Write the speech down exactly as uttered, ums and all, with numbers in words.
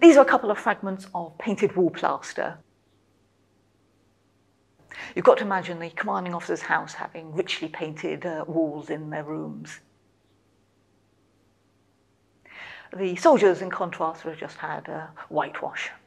These are a couple of fragments of painted wall plaster. You've got to imagine the commanding officer's house having richly painted uh, walls in their rooms. The soldiers, in contrast, would have just had uh, whitewash.